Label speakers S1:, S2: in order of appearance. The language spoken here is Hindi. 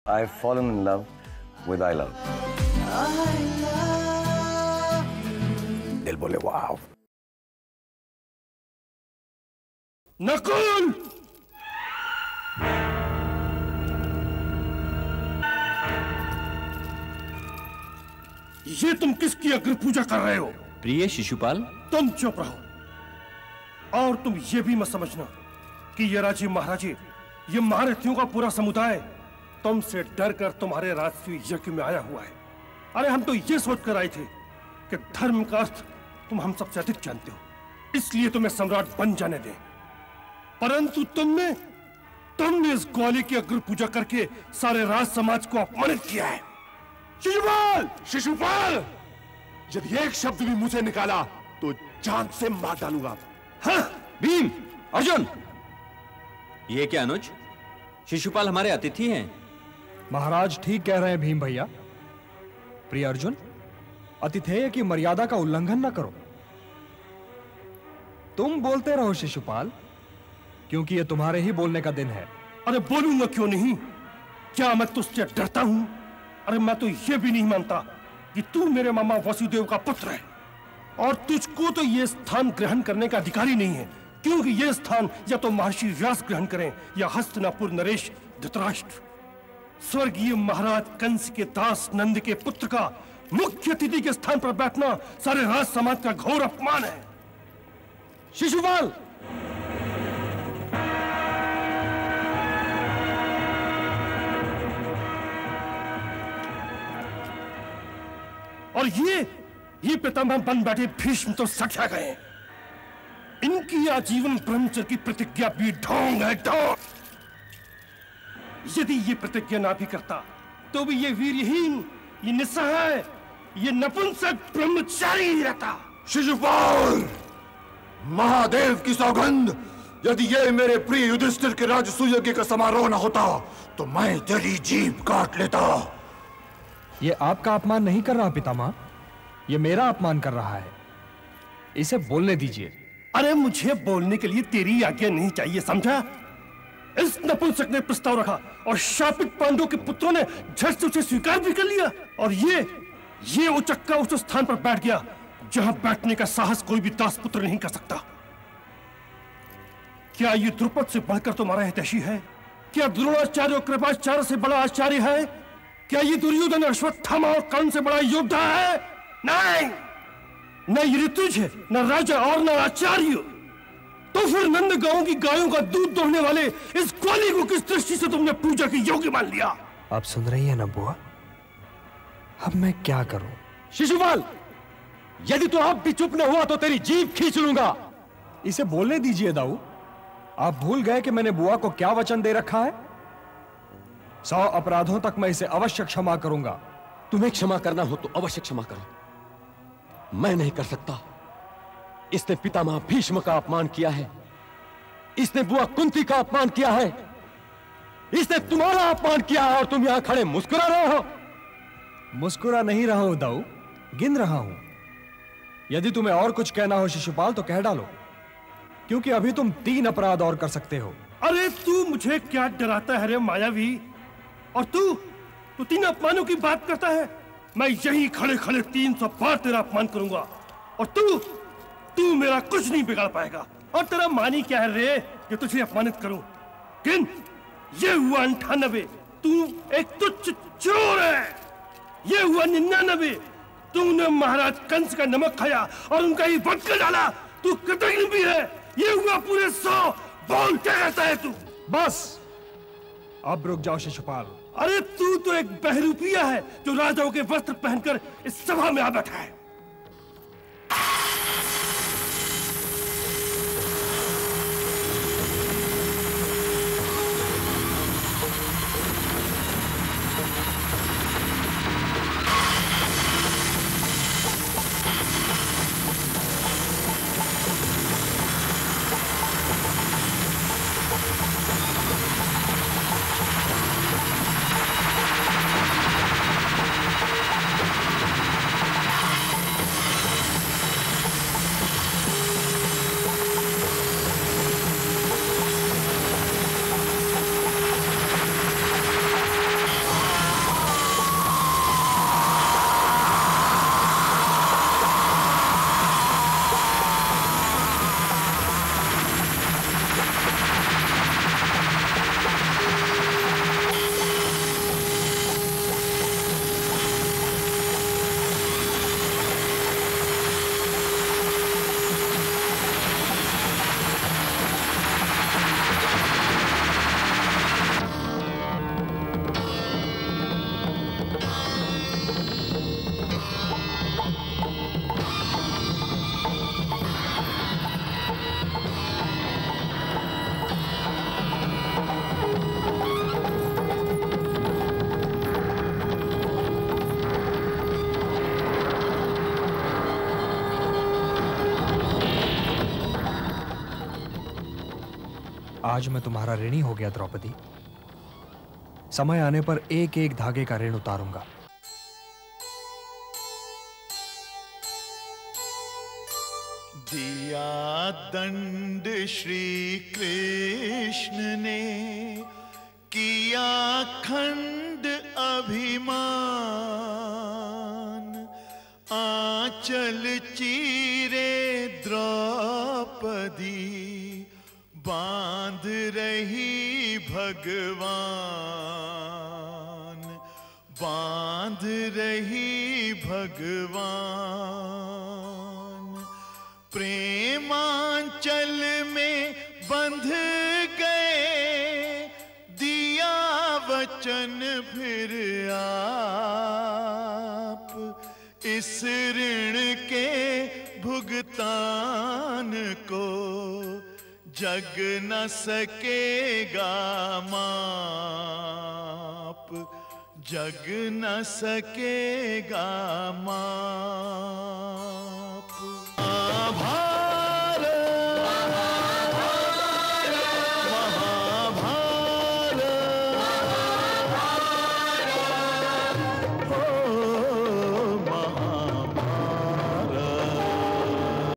S1: I've fallen in love with I love. दिल बोले वाव।
S2: नकुल! ये तुम किसकी अग्र पूजा कर रहे हो?
S3: प्रिय शिशुपाल।
S2: तुम चुप रहो और तुम ये भी मत समझना कि ये राजे महाराजे, ये महारथियों का पूरा समुदाय तुमसे डर कर तुम्हारे राजसूय यज्ञ में आया हुआ है। अरे हम तो ये सोच कर आए थे कि धर्म का अर्थ तुम हम सबसे अधिक जानते हो, इसलिए तुम्हें सम्राट बन जाने दें। परंतु तुमने इस ग्वाली की अग्र पूजा करके सारे राज समाज को अपमानित किया है।
S4: शिशुपाल! शिशुपाल! यदि एक शब्द भी मुझे निकाला तो जान से मार डालूंगा।
S3: हाँ, भीम, अर्जुन! ये क्या अनुज? शिशुपाल हमारे अतिथि हैं।
S5: महाराज ठीक कह रहे हैं भीम भैया। प्रिय अर्जुन, अतिथेय की मर्यादा का उल्लंघन न करो। तुम बोलते रहो शिशुपाल, क्योंकि ये तुम्हारे ही बोलने का दिन है।
S2: अरे बोलूंगा क्यों नहीं? क्या मैं तुझसे डरता हूं? अरे मैं तो ये भी नहीं मानता कि तू मेरे मामा वसुदेव का पुत्र है और तुझको तो ये स्थान ग्रहण करने का अधिकार ही नहीं है, क्योंकि ये स्थान या तो महर्षि व्यास ग्रहण करें या हस्तिनापुर नरेश धृतराष्ट्र। स्वर्गीय महाराज कंस के दास नंद के पुत्र का मुख्य अतिथि के स्थान पर बैठना सारे राज समाज का घोर अपमान है।
S5: शिशुपाल!
S2: और ये पितामह बन बैठे भीष्म तो सख्या गए। इनकी आजीवन ब्रह्मचर्य की प्रतिज्ञा भी ढोंग है, ढोंग। यदि ये प्रतिज्ञा ना भी करता तो भी ये वीरहीन, ये निस्सहाय, ये नपुंसक ब्रह्मचारी ही रहता।
S4: शिशुपाल! महादेव की सौगंध, यदि ये मेरे प्रिय युधिष्ठिर के राजसूय यज्ञ का समारोह न होता तो मैं तेरी जीभ काट लेता।
S5: ये आपका अपमान नहीं कर रहा पितामह, ये मेरा अपमान कर रहा है। इसे बोलने दीजिए।
S2: अरे मुझे बोलने के लिए तेरी आज्ञा नहीं चाहिए, समझा? इस नपुंसक ने प्रस्ताव रखा और शापित पांडवों के पुत्रों ने झट से उसे स्वीकार भी कर लिया और ये उचक्का उस स्थान पर बैठ गया जहां बैठने का साहस कोई भी दास पुत्र नहीं कर सकता। क्या ये द्रुपद से बढ़कर तुम्हारा हितैषी है? क्या द्रोणाचार्य और कृपाचार्य से बड़ा आचार्य है? क्या ये दुर्योधन अश्वत्थामा और कर्ण से बड़ा योद्धा है? नहीं, न ये ऋतुज है, न राजा और न आचार्य। तो फिर नंद गांव की गायों का दूध दोहने वाले इस ग्वाली को किस दृष्टि से तुमने पूजा की योग्य मान लिया?
S5: आप सुन रही है ना बुआ? अब मैं क्या करूं?
S6: शिशुपाल, यदि तू अब भी चुप न हुआ तो तेरी जीभ खींच लूंगा।
S5: इसे बोलने दीजिए दाऊ। आप भूल गए कि मैंने बुआ को क्या वचन दे रखा है? 100 अपराधों तक मैं इसे अवश्य क्षमा करूंगा।
S6: तुम्हें क्षमा करना हो तो अवश्य क्षमा करो, मैं नहीं कर सकता। इसने पितामह भीष्म का अपमान किया है, इसने बुआ कुंती का अपमान किया है, इसने तुम्हारा अपमान किया है और तुम यहां खड़े मुस्कुरा रहे हो।
S5: मुस्कुरा नहीं रहा हूं दाऊ, गिन रहा हूं। यदि तुम्हें और कुछ कहना हो शिशुपाल तो कह डालो, क्योंकि अभी तुम 3 अपराध और कर सकते हो।
S2: अरे तू मुझे क्या डराता है रे मायावी? और तू 3 अपमानों की बात करता है? मैं यहीं खड़े खड़े 300 बार तेरा अपमान करूंगा और तू मेरा कुछ नहीं बिगाड़ पाएगा। और तेरा मानी क्या है रे कि तुझे अपमानित करूं? किन ये हुआ 98, तू एक तुच्छ चोर है। ये हुआ 99, तूने महाराज कंस का नमक खाया और उनका ही वध कर डाला, तू कृतज्ञ भी है। ये हुआ पूरे 100, बोल क्या कहता है तू?
S5: बस अब रुक जाओ शिशुपाल।
S2: अरे तू तो एक बहरूपिया है जो राजाओं के वस्त्र पहनकर इस सभा में आ बैठा है।
S5: आज मैं तुम्हारा ऋणी हो गया द्रौपदी। समय आने पर एक एक धागे का ऋण उतारूंगा।
S7: दिया दंड श्री कृष्ण ने, किया खंड अभिमान, आंचल चीरे द्रौपदी, बांध रही भगवान, बांध रही भगवान। प्रेमांचल में बंध गए, दिया वचन फिर आप, इस ऋण के भुगतान को जग न सकेगा माप, जग न सकेगा माप।